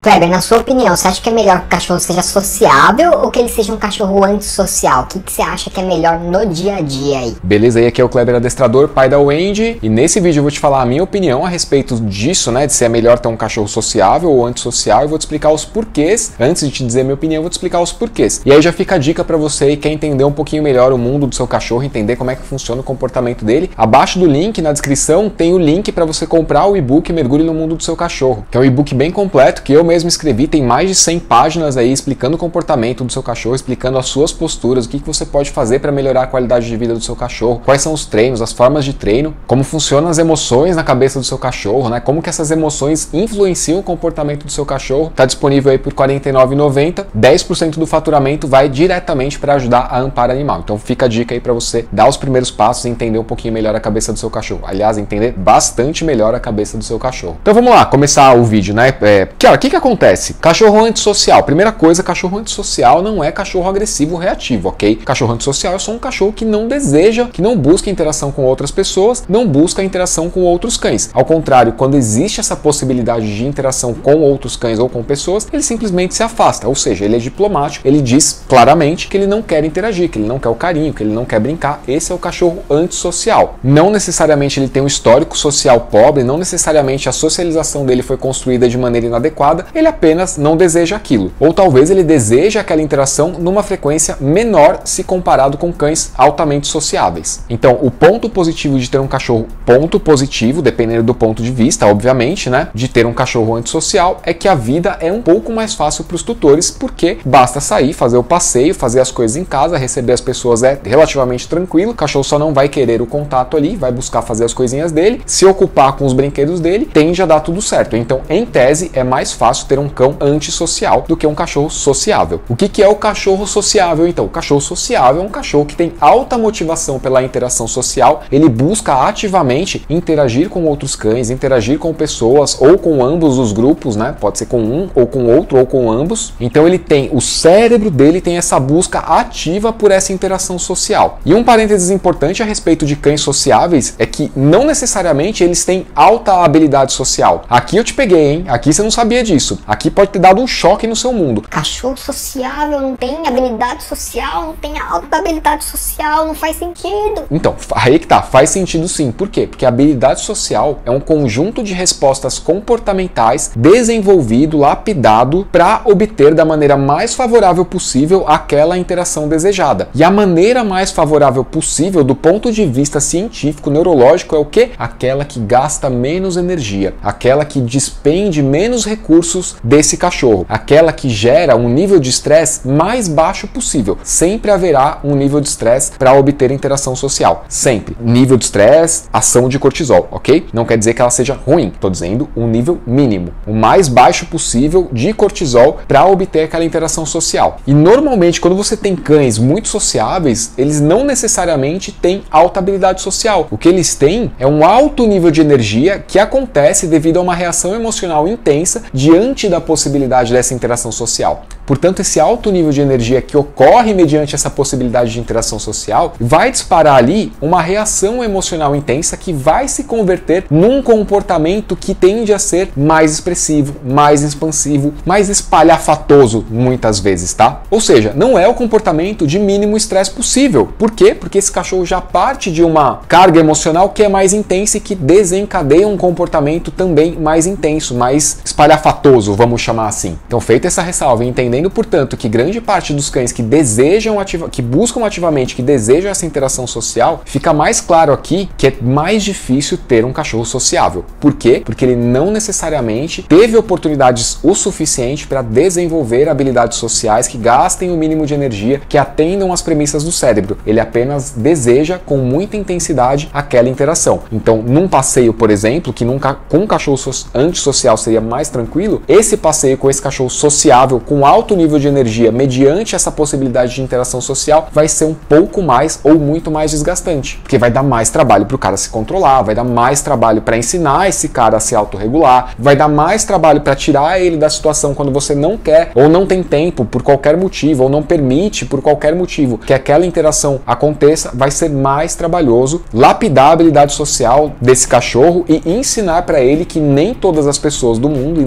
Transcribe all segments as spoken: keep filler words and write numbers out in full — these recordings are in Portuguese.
Kleber, na sua opinião, você acha que é melhor que o cachorro seja sociável ou que ele seja um cachorro antissocial? O que, que você acha que é melhor no dia a dia aí? Beleza, aí aqui é o Kleber Adestrador, pai da Wendy, e nesse vídeo eu vou te falar a minha opinião a respeito disso, né, de se é melhor ter um cachorro sociável ou antissocial. Eu vou te explicar os porquês. Antes de te dizer a minha opinião, eu vou te explicar os porquês. E aí já fica a dica pra você que quer entender um pouquinho melhor o mundo do seu cachorro, entender como é que funciona o comportamento dele. Abaixo do link, na descrição, tem o link para você comprar o e-book Mergulhe no Mundo do Seu Cachorro, que é um e-book bem completo que eu mesmo escrevi, tem mais de cem páginas aí explicando o comportamento do seu cachorro, explicando as suas posturas, o que, que você pode fazer para melhorar a qualidade de vida do seu cachorro, quais são os treinos, as formas de treino, como funcionam as emoções na cabeça do seu cachorro, né? Como que essas emoções influenciam o comportamento do seu cachorro. Tá disponível aí por quarenta e nove reais e noventa centavos, dez por cento do faturamento vai diretamente para ajudar a Amparo Animal. Então fica a dica aí para você dar os primeiros passos e entender um pouquinho melhor a cabeça do seu cachorro. Aliás, entender bastante melhor a cabeça do seu cachorro. Então vamos lá, começar o vídeo, né? É, que, ó, o que que acontece? Cachorro antissocial. Primeira coisa, cachorro antissocial não é cachorro agressivo reativo, ok? Cachorro antissocial é só um cachorro que não deseja, que não busca interação com outras pessoas, não busca interação com outros cães. Ao contrário, quando existe essa possibilidade de interação com outros cães ou com pessoas, ele simplesmente se afasta. Ou seja, ele é diplomático, ele diz claramente que ele não quer interagir, que ele não quer o carinho, que ele não quer brincar. Esse é o cachorro antissocial. Não necessariamente ele tem um histórico social pobre, não necessariamente a socialização dele foi construída de maneira inadequada, ele apenas não deseja aquilo. Ou talvez ele deseja aquela interação numa frequência menor se comparado com cães altamente sociáveis. Então, o ponto positivo de ter um cachorro, ponto positivo, dependendo do ponto de vista, obviamente, né, de ter um cachorro antissocial, é que a vida é um pouco mais fácil para os tutores, porque basta sair, fazer o passeio, fazer as coisas em casa, receber as pessoas é relativamente tranquilo, o cachorro só não vai querer o contato ali, vai buscar fazer as coisinhas dele, se ocupar com os brinquedos dele, tende a dar tudo certo. Então, em tese, é mais fácil ter um cão antissocial do que um cachorro sociável. O que que é o cachorro sociável, então? O cachorro sociável é um cachorro que tem alta motivação pela interação social, ele busca ativamente interagir com outros cães, interagir com pessoas ou com ambos os grupos, né? Pode ser com um ou com outro ou com ambos. Então ele tem, o cérebro dele tem essa busca ativa por essa interação social. E um parênteses importante a respeito de cães sociáveis é que não necessariamente eles têm alta habilidade social. Aqui eu te peguei, hein? Aqui você não sabia disso. Aqui pode ter dado um choque no seu mundo. Cachorro sociável não tem habilidade social, não tem alta habilidade social, não faz sentido. Então, aí que tá, faz sentido sim. Por quê? Porque a habilidade social é um conjunto de respostas comportamentais desenvolvido, lapidado para obter da maneira mais favorável possível aquela interação desejada. E a maneira mais favorável possível do ponto de vista científico, neurológico, é o quê? Aquela que gasta menos energia, aquela que despende menos recursos desse cachorro, aquela que gera um nível de estresse mais baixo possível. Sempre haverá um nível de estresse para obter interação social. Sempre. Nível de estresse, ação de cortisol, ok? Não quer dizer que ela seja ruim, estou dizendo um nível mínimo, o mais baixo possível de cortisol para obter aquela interação social. E normalmente quando você tem cães muito sociáveis, eles não necessariamente têm alta habilidade social. O que eles têm é um alto nível de energia que acontece devido a uma reação emocional intensa diante da possibilidade dessa interação social. Portanto, esse alto nível de energia que ocorre mediante essa possibilidade de interação social vai disparar ali uma reação emocional intensa que vai se converter num comportamento que tende a ser mais expressivo, mais expansivo, mais espalhafatoso muitas vezes, tá? Ou seja, não é o comportamento de mínimo estresse possível. Por quê? Porque esse cachorro já parte de uma carga emocional que é mais intensa e que desencadeia um comportamento também mais intenso, mais espalhafatoso, vamos chamar assim. Então, feita essa ressalva, entendendo, portanto, que grande parte dos cães que desejam ativa, que buscam ativamente, que desejam essa interação social, fica mais claro aqui que é mais difícil ter um cachorro sociável. Por quê? Porque ele não necessariamente teve oportunidades o suficiente para desenvolver habilidades sociais que gastem o mínimo de energia, que atendam às premissas do cérebro. Ele apenas deseja com muita intensidade aquela interação. Então, num passeio, por exemplo, que num, com um cachorro so antissocial seria mais tranquilo, esse passeio com esse cachorro sociável, com alto nível de energia, mediante essa possibilidade de interação social, vai ser um pouco mais ou muito mais desgastante, porque vai dar mais trabalho para o cara se controlar, vai dar mais trabalho para ensinar esse cara a se autorregular, vai dar mais trabalho para tirar ele da situação quando você não quer ou não tem tempo por qualquer motivo, ou não permite por qualquer motivo que aquela interação aconteça, vai ser mais trabalhoso lapidar a habilidade social desse cachorro e ensinar para ele que nem todas as pessoas do mundo e nem todos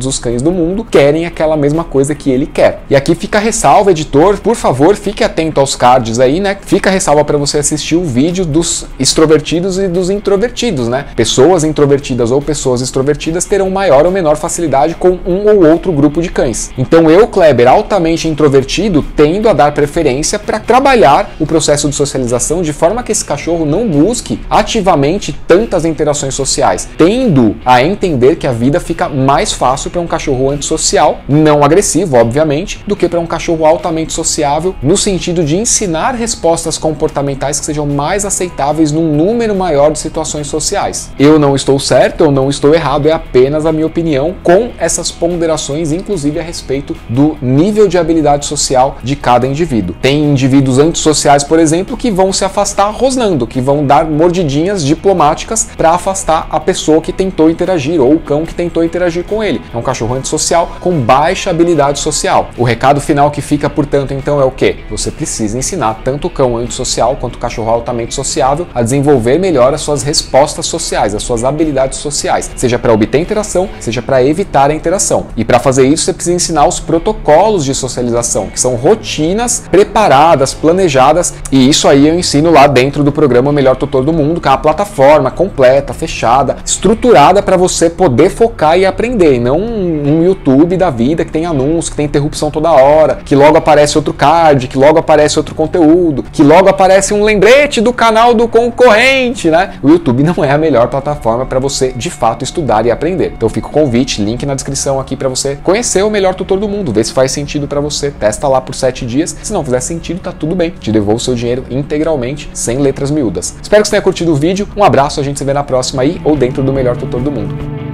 todos os cães do mundo querem aquela mesma coisa que ele quer. E aqui fica a ressalva, editor, por favor, fique atento aos cards aí, né? Fica a ressalva para você assistir o vídeo dos extrovertidos e dos introvertidos, né? Pessoas introvertidas ou pessoas extrovertidas terão maior ou menor facilidade com um ou outro grupo de cães. Então eu, Kleber, altamente introvertido, tendo a dar preferência para trabalhar o processo de socialização de forma que esse cachorro não busque ativamente tantas interações sociais, tendo a entender que a vida fica mais fácil para um cachorro antissocial, não agressivo, obviamente, do que para um cachorro altamente sociável, no sentido de ensinar respostas comportamentais que sejam mais aceitáveis num número maior de situações sociais. Eu não estou certo, eu não estou errado, é apenas a minha opinião, com essas ponderações, inclusive a respeito do nível de habilidade social de cada indivíduo. Tem indivíduos antissociais, por exemplo, que vão se afastar rosnando, que vão dar mordidinhas diplomáticas para afastar a pessoa que tentou interagir ou o cão que tentou interagir com ele. É um cachorro antissocial com baixa habilidade social. O recado final que fica, portanto, então é o quê? Você precisa ensinar tanto o cão antissocial quanto o cachorro altamente sociável a desenvolver melhor as suas respostas sociais, as suas habilidades sociais, seja para obter interação, seja para evitar a interação. E para fazer isso, você precisa ensinar os protocolos de socialização, que são rotinas preparadas, planejadas, e isso aí eu ensino lá dentro do programa Melhor Tutor do Mundo, que é uma plataforma completa, fechada, estruturada para você poder focar e aprender, e não um YouTube da vida que tem anúncio, que tem interrupção toda hora, que logo aparece outro card, que logo aparece outro conteúdo, que logo aparece um lembrete do canal do concorrente, né? O YouTube não é a melhor plataforma para você de fato estudar e aprender. Então fica o convite, link na descrição aqui para você conhecer o Melhor Tutor do Mundo, ver se faz sentido para você, testa lá por sete dias, se não fizer sentido, tá tudo bem, te devolvo o seu dinheiro integralmente, sem letras miúdas. Espero que você tenha curtido o vídeo, um abraço, a gente se vê na próxima aí, ou dentro do Melhor Tutor do Mundo.